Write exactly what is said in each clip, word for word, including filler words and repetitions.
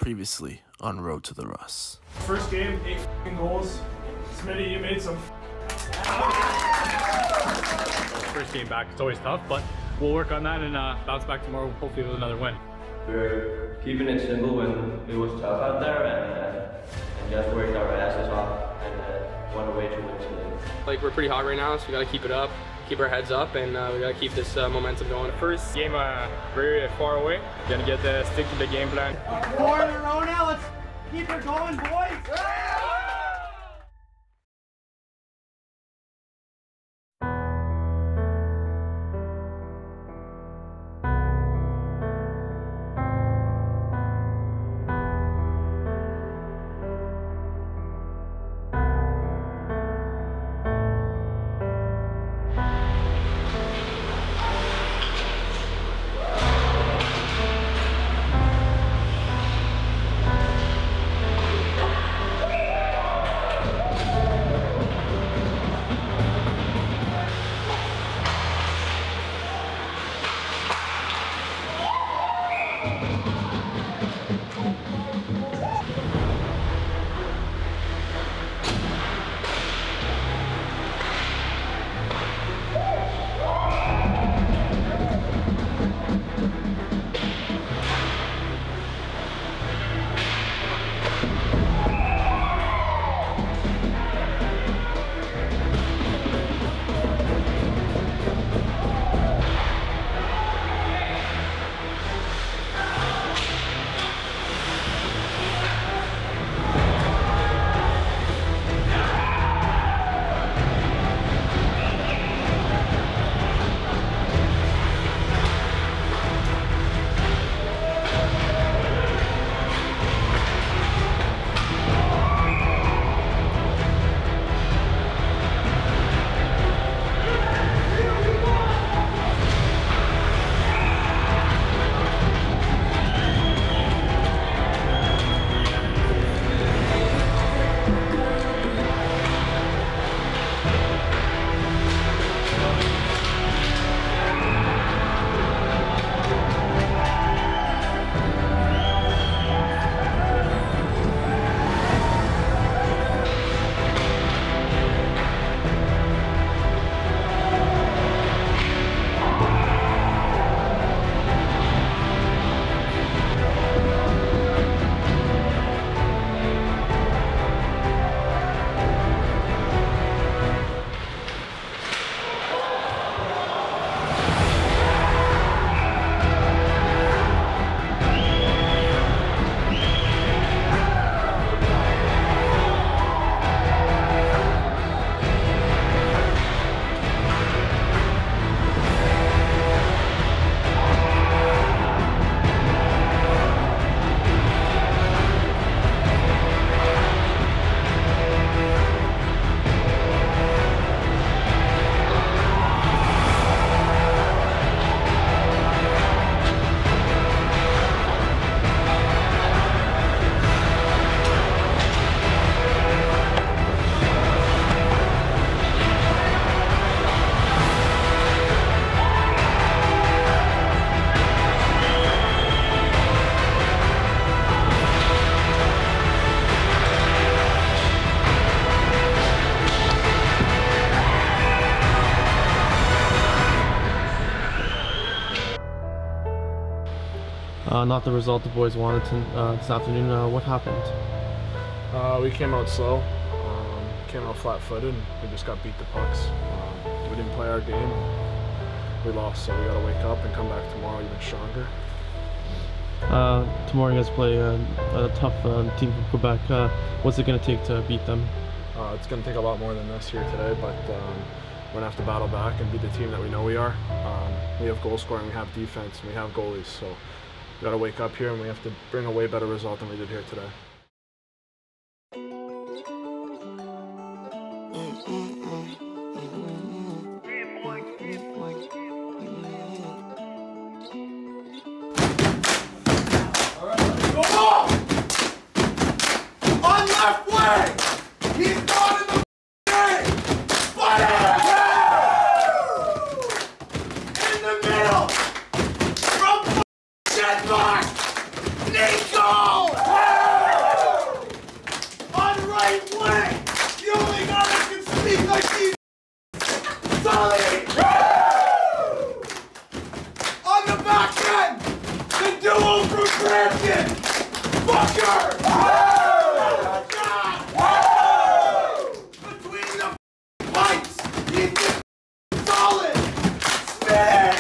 Previously on Road to the Russ. First game, eight f***ing goals. Smitty, you made some First game back, it's always tough, but we'll work on that and uh, bounce back tomorrow, hopefully with another win. We're keeping it simple when it was tough out there, and, uh, and just worked our asses off and uh, won away to win today. Like, we're pretty hot right now, so we gotta keep it up, keep our heads up, and uh, we gotta keep this uh, momentum going. First game uh, very far away. Gonna get the stick to the game plan. Four in a row now. Let's keep her going, boys. Uh, not the result the boys wanted to, uh, this afternoon. Uh, what happened? Uh, we came out slow, um, came out flat-footed, and we just got beat the pucks. Um, we didn't play our game, we lost, so we got to wake up and come back tomorrow even stronger. Uh, tomorrow you guys play a, a tough uh, team from Quebec. Uh, what's it going to take to beat them? Uh, it's going to take a lot more than this here today, but um, we're going to have to battle back and beat the team that we know we are. Um, we have goal scoring, we have defense, and we have goalies, so we got to wake up here and we have to bring a way better result than we did here today. Nico! motherfucker! Between the pipes, he's the solid Smith!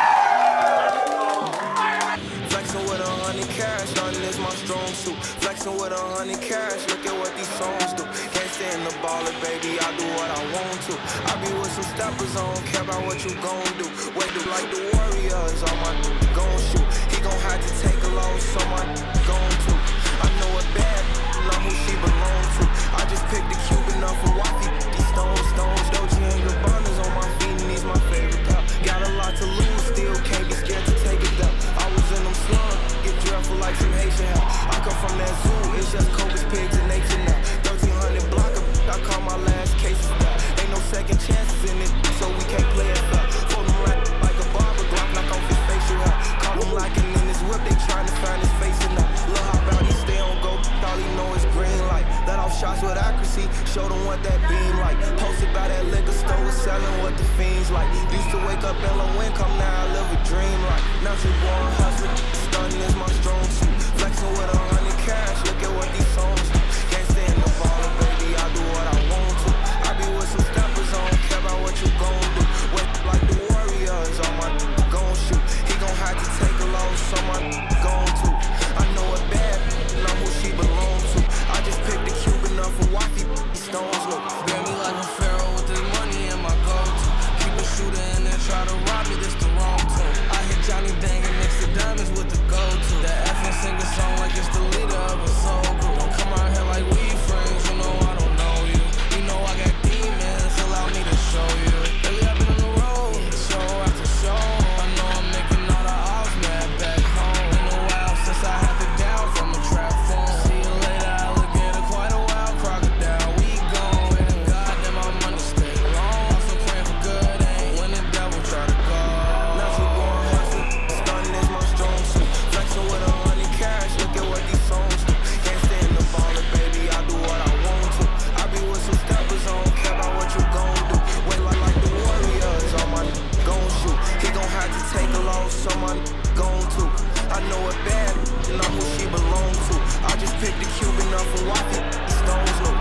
Flexing with a hundred cash, nothing is my strong suit. Flexing with a hundred cash, look at what these songs do. Can't stand the baller, baby, I do what I want to. I be with some steppers, I don't care about what you gon' do. Wait, do like the Warriors, all my gon' shoot. He gon' have to take a loss, so my gon' to. I know a bad know who she belong to. I just picked the Cuban up for Waffy. These stones, stones, Doji and Gabbana's on my feet, and he's my favorite pal. Got a lot to lose, still can't be scared to take it down. I was in them slums, get dreadful like some Haitian hell. I come from that zoo, it's just Cobras, pigs, and nature now. thirteen hundred block up, I call my last cases down. Ain't no second chances in it, so we can't play it fair. Fold him right like a barber, Glock knock off his facial hair. Caught him locking in his whip, they trying to find his face in that. Look how about he stay on go, all he know is green light. Let off shots with accuracy, show them what that beam like. Posted by that liquor store, was selling what the fiends like. Used to wake up and low income, now I live a dream like. Now you born hustling, stunning is my strong suit. Flexing with a hundred cash, look at what these songs do. Can't stand the baller, baby, I do what I want to. I be with some steppers, I don't care about what you gon' do. Wait like the Warriors, all my gon' shoot. He gon' have to take a loss, so my gon' to. I know a bad, know who she belong to. I just picked the Cuban up for Waffy, these stones look. Bear me like a pharaoh with this money in my go-to. Keep a shooter and then try to rob me, this the wrong tune. I hit Johnny Dang and mix the diamonds with the go-to. The F and sing a song like it's the leader of a soul group. Don't come out here like we friends, you know I don't know you. You know I got demons, allow me to show you. Lately I've been on the road, show after show. I know I'm making all the odds mad back home. Been a while since I had to down from a trap phone. See you later, alligator, quite a wild crocodile. We gone, and goddamn my money stay long. Also praying for good, ain't when the devil try to go. Now you going hustling, stunning is my strong suit. Flexing with a hundred cash, look at what these songs do. Can't stand the baller, baby, I do what I want to. I be with some steppers, I don't care about what you gon' do. Wait like, like the Warriors, all my gon' shoot. He gon' have to take a loss, so my gon' to. I know it bad, know who she belong to. I just picked the Cuban up for Waffy, these stones look.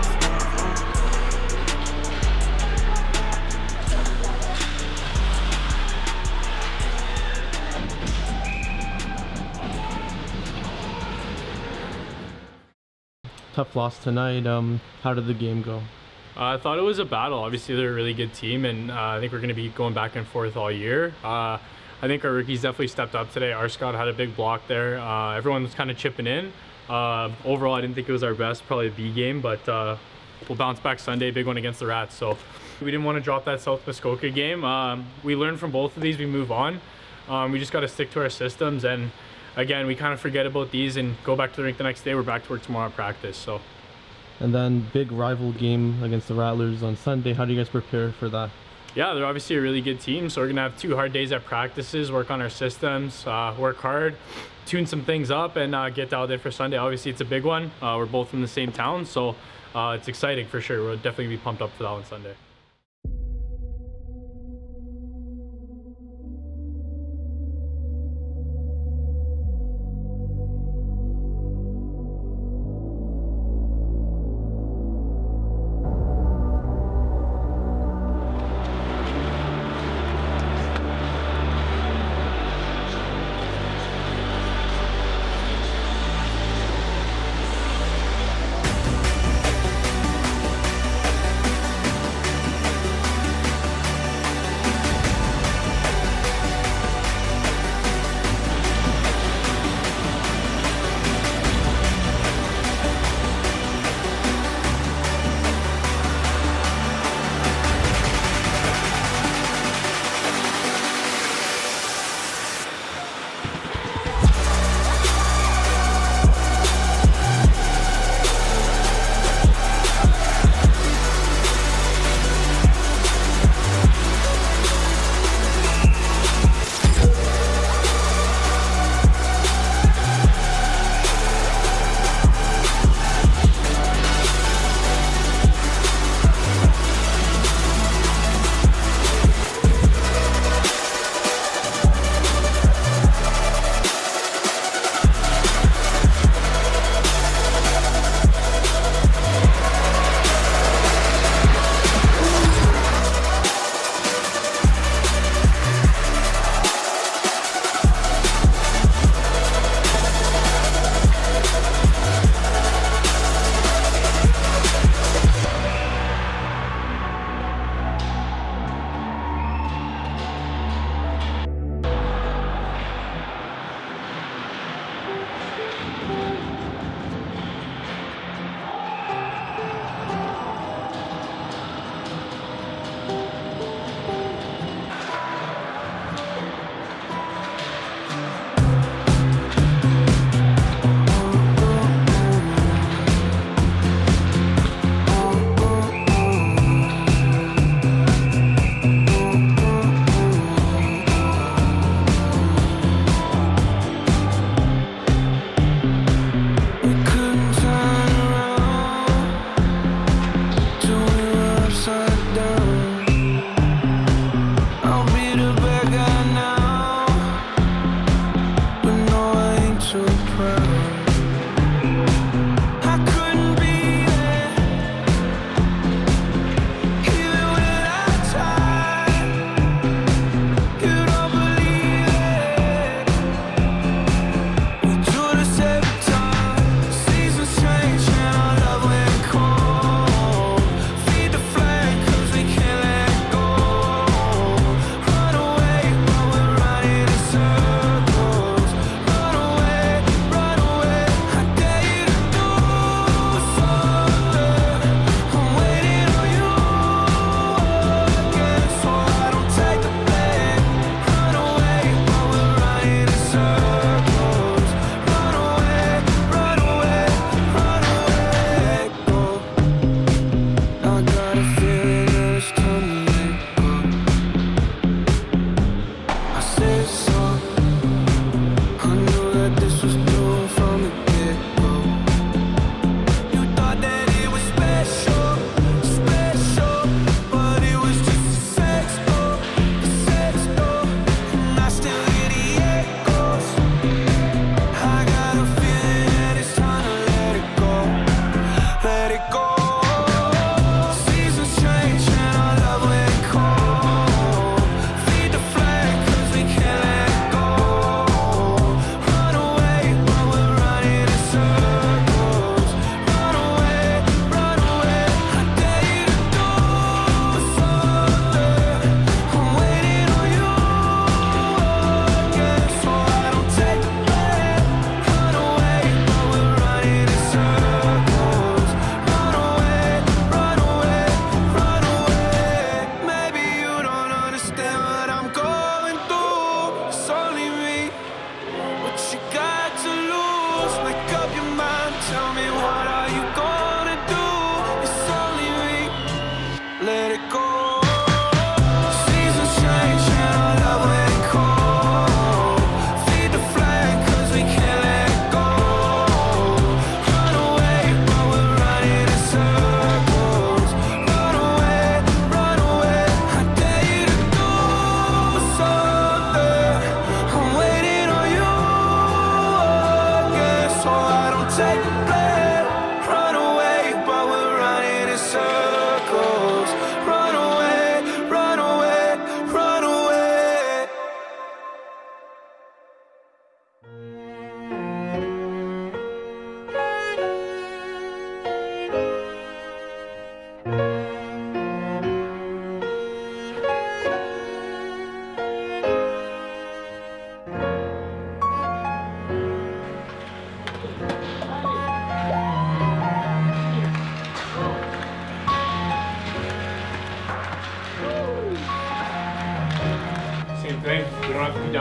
Tough loss tonight. Um, how did the game go? Uh, I thought it was a battle. Obviously, they're a really good team, and uh, I think we're going to be going back and forth all year. Uh, I think our rookies definitely stepped up today. Our Scott had a big block there. Uh, everyone was kind of chipping in. Uh, overall, I didn't think it was our best, probably a B game, but uh, we'll bounce back Sunday, big one against the Rats. So we didn't want to drop that South Muskoka game. Um, we learned from both of these, we move on. Um, we just got to stick to our systems, and again, we kind of forget about these and go back to the rink the next day. We're back to work tomorrow at practice. So. And then big rival game against the Rattlers on Sunday. How do you guys prepare for that? Yeah, they're obviously a really good team, so we're gonna have two hard days at practices, work on our systems, uh, work hard, tune some things up, and uh, get dialed in for Sunday. Obviously, it's a big one. Uh, we're both from the same town, so uh, it's exciting for sure. We'll definitely be pumped up for that one Sunday.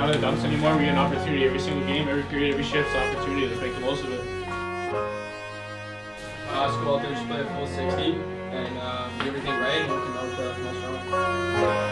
not the dunks anymore. We get an opportunity every single game, every period, every shift, opportunity. Let's make the most of it. Uh, let's go out there, just play a full sixty, and uh, do everything right, and we'll come out uh, most strong.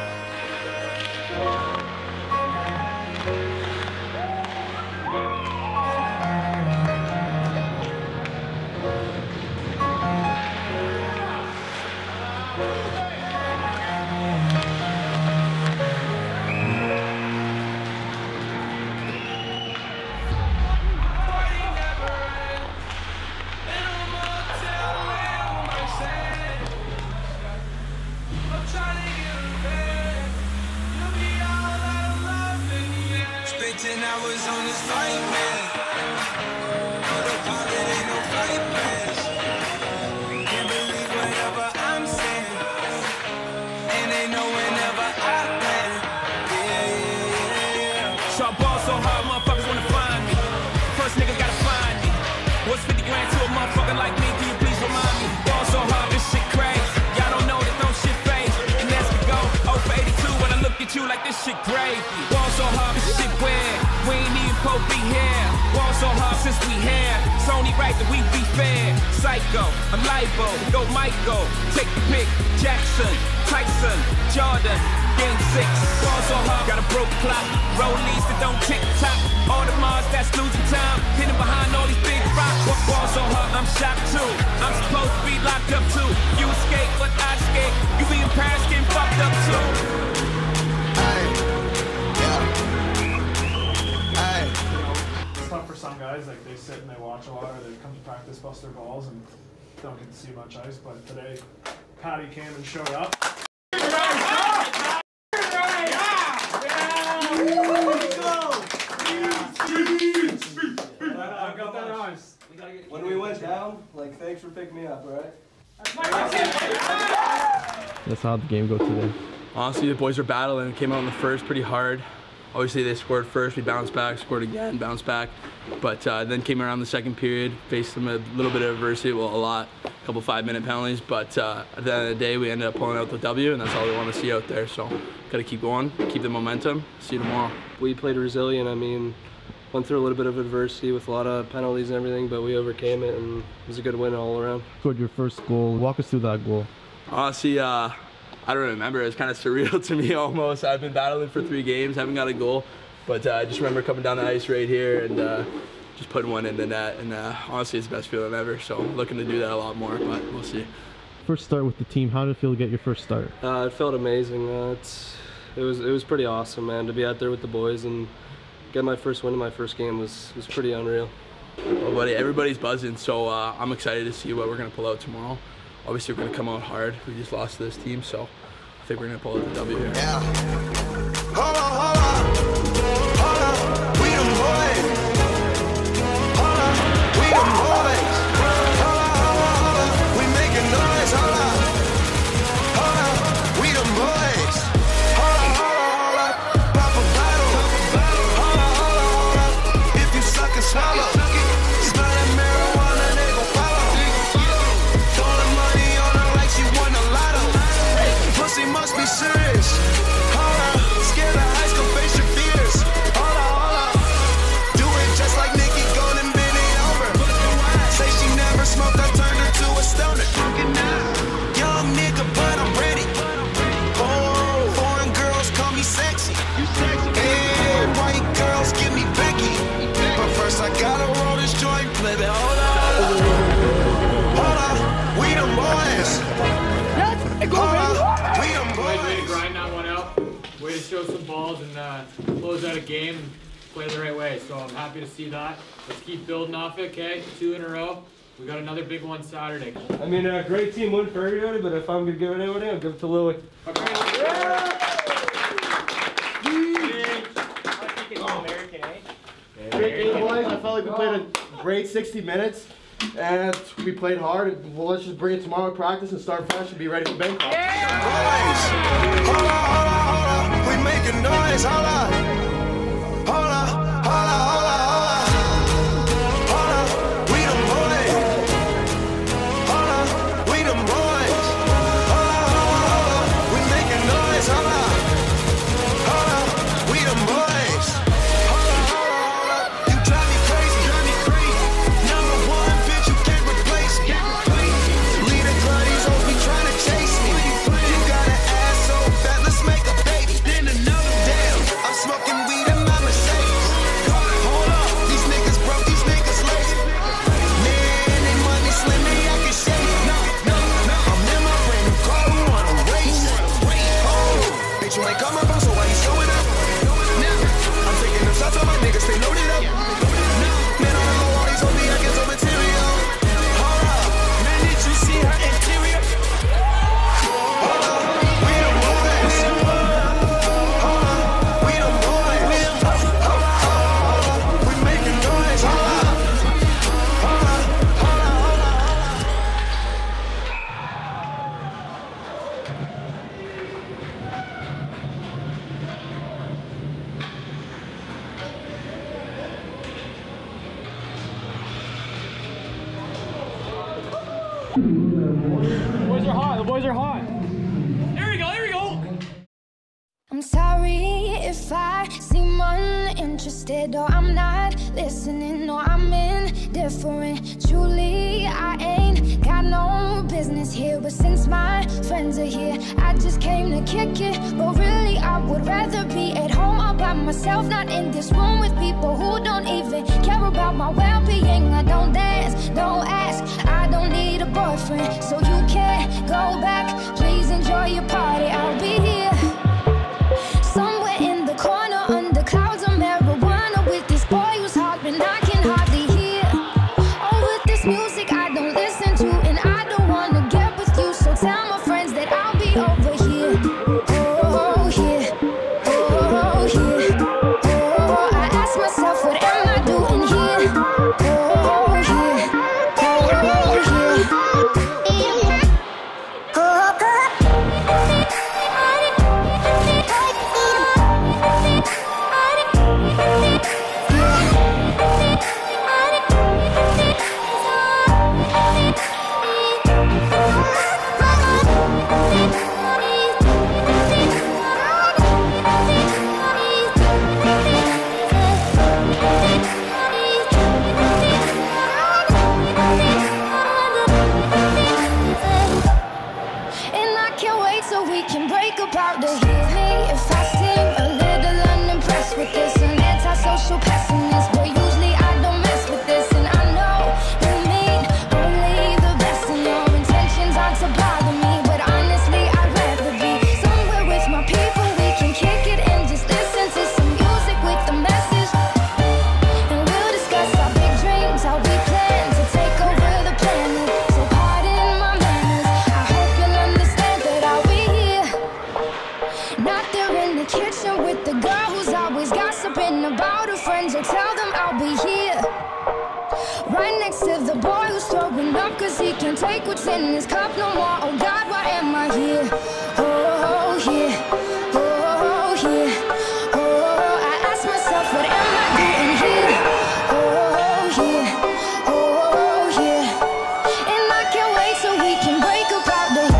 Ten hours on this flight, man. But a pilot ain't no flight pass. Can't believe whatever I'm saying. And they know whenever I land. Yeah, yeah, yeah. So I ball so hard, motherfuckers wanna find me. First niggas gotta find me. What's fifty grand to a motherfucker like me? Can you please remind me? Ball so hard, this shit crazy. Y'all don't know that no shit fades. And as we go, oh for eighty-two when I look at you like this shit gravy. Ball so hard, this shit weird. We ain't even supposed to be here. Ball so hard since we here. It's only right that we be fair. Psycho, I'm libo, go Michael. Take the pick, Jackson, Tyson, Jordan, game six. Ball so hard, got a broke clock. Rollies that don't tick tock. All the Mars that's losing time. Hidden behind all these big rocks. Ball so hard, I'm shocked too. I'm supposed to be locked up too. You escape, but I escape. You be in Paris getting fucked up too. For some guys, like they sit and they watch a lot, or they come to practice, bust their balls, and don't get to see much ice. But today, Patty came and showed up. I got that ice. When we went down, like, thanks for picking me up, right? That's how the game go today. Honestly, the boys are battling. Came out in the first pretty hard. Obviously, they scored first. We bounced back, scored again, bounced back. But uh, then came around the second period, faced them a little bit of adversity, well, a lot, a couple five-minute penalties. But uh, at the end of the day, we ended up pulling out the W, and that's all we want to see out there. So, got to keep going, keep the momentum. See you tomorrow. We played resilient. I mean, went through a little bit of adversity with a lot of penalties and everything, but we overcame it, and it was a good win all around. Scored your first goal. Walk us through that goal. Honestly, uh, I don't remember. It's kind of surreal to me almost. I've been battling for three games, haven't got a goal. But uh, I just remember coming down the ice right here and uh, just putting one in the net. And uh, honestly, it's the best feeling ever. So looking to do that a lot more, but we'll see. First start with the team. How did it feel to get your first start? Uh, it felt amazing. Uh, it's, it was it was pretty awesome, man. To be out there with the boys and get my first win in my first game was was pretty unreal. Well, buddy, everybody's buzzing. So uh, I'm excited to see what we're gonna pull out tomorrow. Obviously, we're gonna come out hard. We just lost to this team, so I think we're gonna pull out the W here. Yeah. Hold on, hold on. Hold on. We them boys. Hold on. We them boys. Hold on, hold on, hold on. We making noise. Hold on. Hold on. We them boys. Hold on, hold on, hold on. Pop a bottle. Hold on, hold on, hold on. If you suck and swallow. Smell that marijuana, they gon' follow. Throw the money on her like she won a lotto. Pussy must be serious. Hold on. Scared of heights, come face your fears. Hold on, hold on. Do it just like Nikki Golden, bend it over. Say she never smoked, I turned her to a stoner. Young nigga, but I'm ready. Oh, foreign girls call me sexy. And white girls give me Becky. But first I gotta roll this joint, baby. Hold on. Hold on. We them boys. Hold on. We them boys. Way to grind that one out. Way to show some balls and uh, close out a game and play the right way. So I'm happy to see that. Let's keep building off it, okay? Two in a row. We got another big one Saturday. I mean, a great team win for everybody, but if I'm gonna give it to anybody, I'll give it to Louie. Okay. Great game, boys. I felt like we played a great sixty minutes, and we played hard. And well, let's just bring it tomorrow in practice and start fresh and be ready for Bangkok. Boys. Hold on, hold on, hold on. We making noise. Hold on. Hold on, hold on, hold on, hold on. Hold on. We them boys. Hold on. We them boys. Hold on, hold on, hold on. We making noise. Hold on. Hold on. We them boys. The boys are hot. The boys are hot. There we go. There we go. I'm sorry if I seem uninterested, or I'm not listening, or I'm indifferent. Truly, I ain't got no business here, but since my friends are here, I just came to kick it. But really, I would rather be at home all by myself, not in this room with people who don't even care about my well-being. I don't dance, don't ask, I don't need a boyfriend, so you can't go back. Please enjoy your party, I'll be here somewhere in the corner under clouds of marijuana with this boy who's hopping I can hardly hear. Oh, with this music I don't listen to, and I don't wanna get with you, so tell my friends that I'll be over here. Oh, here, oh, here, oh, I ask myself, what am I doing here? Oh, here, oh, here, oh, oh. Social pessimist, but usually I don't mess with this, and I know you mean only the best, and your intentions aren't to bother me, but honestly I'd rather be somewhere with my people. We can kick it and just listen to some music with the message, and we'll discuss our big dreams, how we plan to take over the planet. So pardon my manners, I hope you'll understand that I'll be here, not there in the kitchen with the girl who's always gossiping about her friends. So tell them I'll be here, right next to the boy who's throwing up cause he can't take what's in his cup no more. Oh God, why am I here? Oh, here, oh, here, oh, I ask myself, what am I doing here? Oh, here, oh, here, and I can't wait so we can break apart the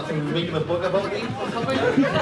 fucking making a book about me or something?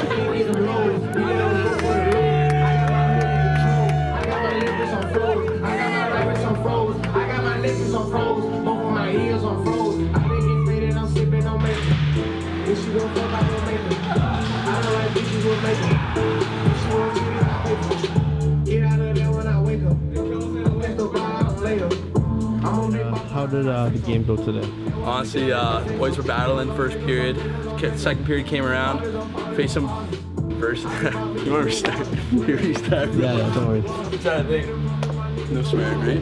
On froze, both of my ears on froze. I been getting faded, I'm sipping on makeup. If she gon' fuck, I gon' make her. I don't like bitches with makeup. If she want cheat, I pay for it. Get out of there when I wake up. Let's go buy out later. I'm on Uh, how did uh, the game go today? Honestly, uh, boys were battling first period. Second period came around, faced some first. You want to restart? You restart? Yeah, yeah, don't worry. What's that thing? No swearing, right?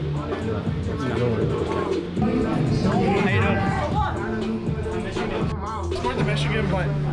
Scored the Michigan, but